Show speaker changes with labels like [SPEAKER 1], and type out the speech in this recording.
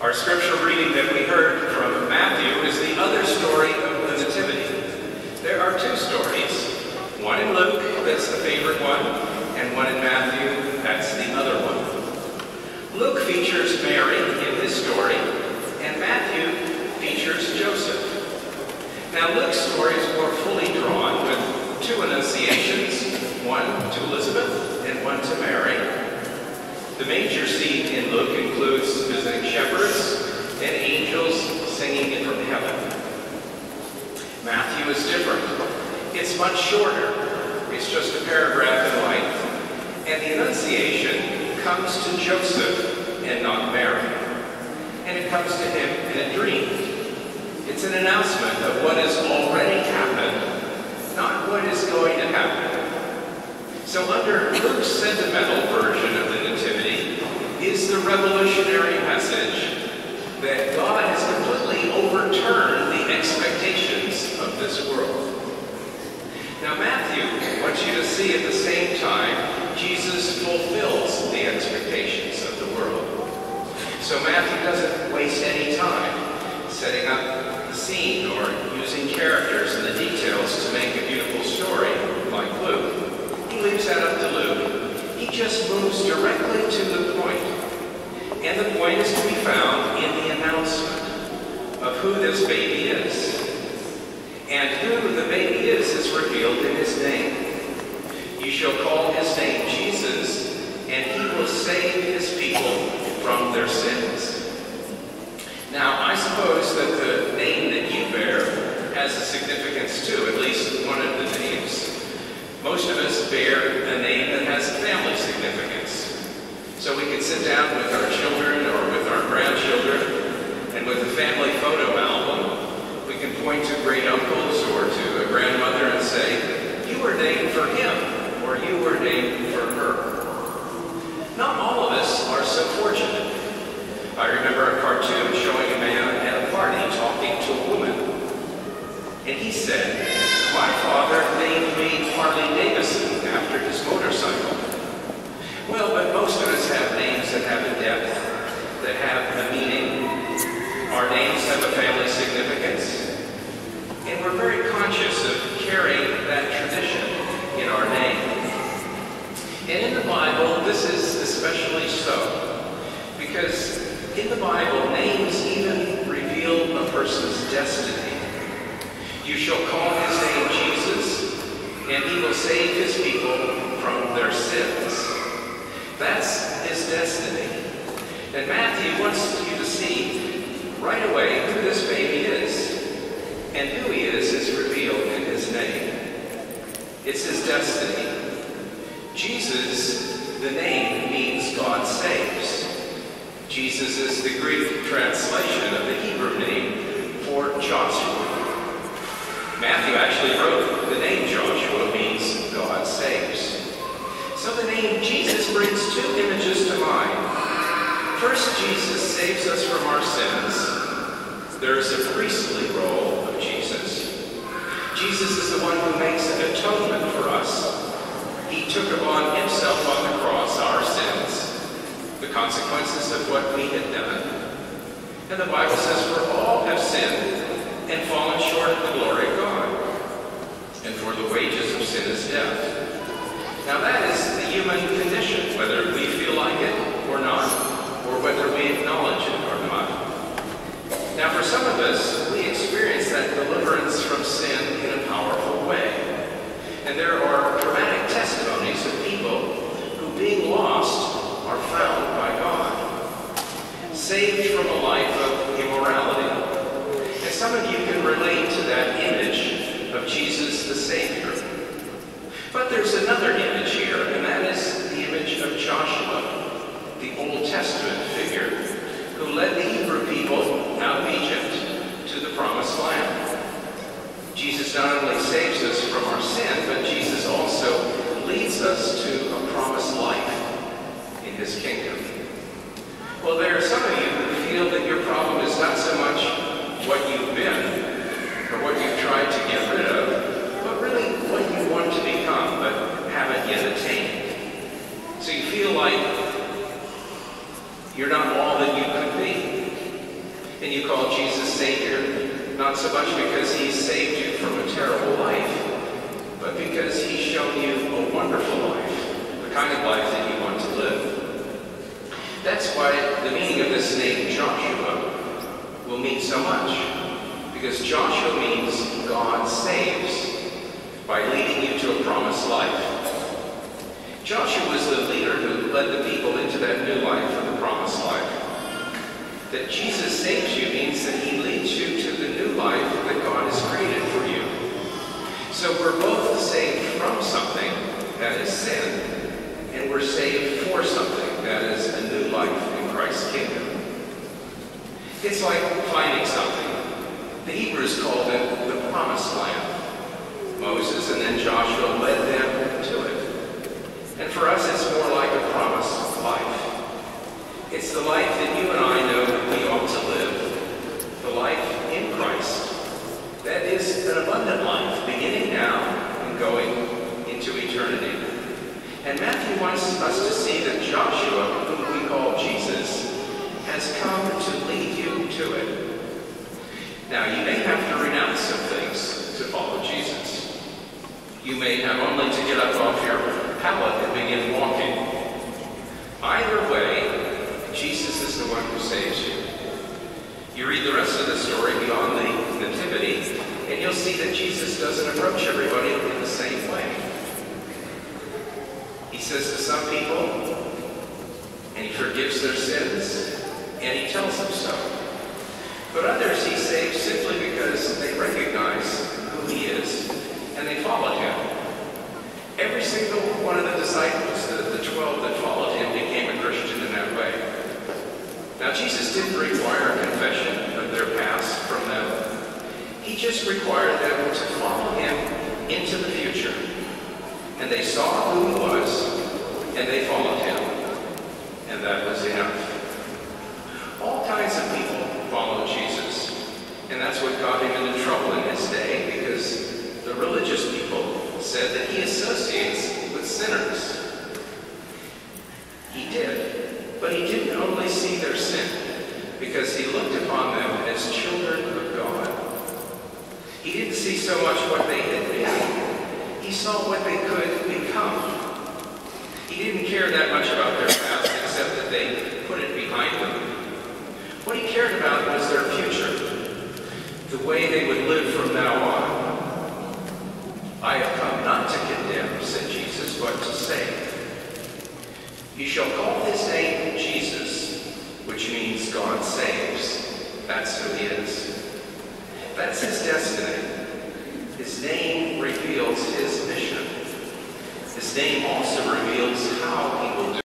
[SPEAKER 1] Our scripture reading that we heard from Matthew is the other story of the Nativity. There are two stories, one in Luke, that's the favorite one, and one in Matthew, that's the other one. Luke features Mary in his story, and Matthew features Joseph. Now Luke's story is more fully drawn with two annunciations, one to Elizabeth and one to Mary. The manger scene in Luke includes visiting shepherds and angels singing from heaven. Matthew is different. It's much shorter. It's just a paragraph in length. And the Annunciation comes to Joseph and not Mary. And it comes to him in a dream. It's an announcement of what has already happened, not what is going to happen. So under Luke's sentimental version of the Nativity is the revolutionary message that God has completely overturned the expectations of this world. Now Matthew wants you to see at the same time Jesus fulfills the expectations of the world. So Matthew doesn't waste any time setting up the scene or using characters and the details to make a beautiful story like Luke. He leaves that up to Luke. He just moves directly to the point. And the point is to be found in the announcement of who this baby is. And who the baby is revealed in his name. You shall call his name Jesus, and he will save his people from their sins. Now, I suppose that the name that you bear has a significance too, at least one of the names. Most of us bear a name that has family significance. So we can sit down with our children or with our grandchildren, and with a family photo album, we can point to great uncles or to a grandmother and say, you were named for him, or you were named for her. Not all of us are so fortunate. I remember a cartoon showing a man at a party talking to a woman. And he said, my father named me Harley Davidson after his motorcycle. Well, but most of us have names that have a depth, that have a meaning. Our names have a family significance. And we're very conscious of carrying that tradition in our name. And in the Bible, this is especially so. Because in the Bible, names even reveal a person's destiny. You shall call his name Jesus, and he will save his people from their sins. That's his destiny. And Matthew wants you to see right away who this baby is. And who he is revealed in his name. It's his destiny. Jesus, the name, means God saves. Jesus is the Greek translation of the Hebrew name for Joshua. Matthew actually wrote the name Joshua means God saves. So the name Jesus brings two images to mind. First, Jesus saves us from our sins. There is a priestly role of Jesus. Jesus is the one who makes an atonement for us. He took upon himself on the cross our sins, the consequences of what we had done. And the Bible says, for all have sinned and fallen short of the glory of God. And for the wages of sin is death. Now that is the human condition, whether we feel like it or not, or whether we acknowledge it or not. Now for some of us, we experience that deliverance from sin in a powerful way. And there are dramatic testimonies of people who, being lost, are found by God. Saved from a life of immorality. And some of you can relate to that image of Jesus the Savior. But there's another image here, and that is the image of Joshua, the Old Testament figure, who led the Hebrew people out of Egypt to the Promised Land. Jesus not only saves us from our sin, but Jesus also leads us to a promised life in his kingdom. Well, there are some of you who feel that your problem is not so much what you've been or what you've tried to get rid of, but really what you want to become but haven't yet attained. So you feel like you're not all that you could be. you call Jesus Savior, not so much because He saved you from a terrible life, but because He's shown you a wonderful life, the kind of life that you want to live. That's why the meaning of this name, Joshua, will mean so much, because Joshua means God saves by leading you to a promised life. Joshua was the leader who led the people into that new life of the promised life. That Jesus saves you means that He leads you to the new life that God has created for you. So we're both saved from something, that is sin, and we're saved for something, that is a new life in Christ's kingdom. It's like finding something. The Hebrews called it the promised land. Moses and then Joshua led them to it. And for us, it's more like a promised life. It's the life that you and I know that we ought to live, the life in Christ. That is an abundant life, beginning now and going into eternity. And Matthew wants us to see that Joshua, whom we call Jesus, has come to lead you to it. Now, you may have to renounce some things to follow Jesus. You may have only to get up off your pallet and begin walking. Either way, Jesus is the one who saves you. You read the rest of the story beyond the Nativity, and you'll see that Jesus doesn't approach everybody in the same way. He says to some people, and He forgives their sins, and He tells them so. But others He saves simply because they recognize who He is, and they follow Him. Every single one of the disciples, the 12 that followed Him, became a Christian in that way. Now, Jesus didn't require a confession of their past from them. He just required them to follow Him into the future. And they saw who He was, and they followed Him. And that was enough. All kinds of people followed Jesus. And that's what got Him into trouble in His day, because the religious people said that He associates with sinners. He did. But He didn't only see their sin, because He looked upon them as children of God. He didn't see so much what they had been. He saw what they could become. He didn't care that much about their past, except that they put it behind them. What He cared about was their future, the way they would live from now on. I have come not to condemn, said Jesus, but to save. You shall call His name Jesus, which means God saves. That's who He is. That's His destiny. His name reveals His mission. His name also reveals how He will do it.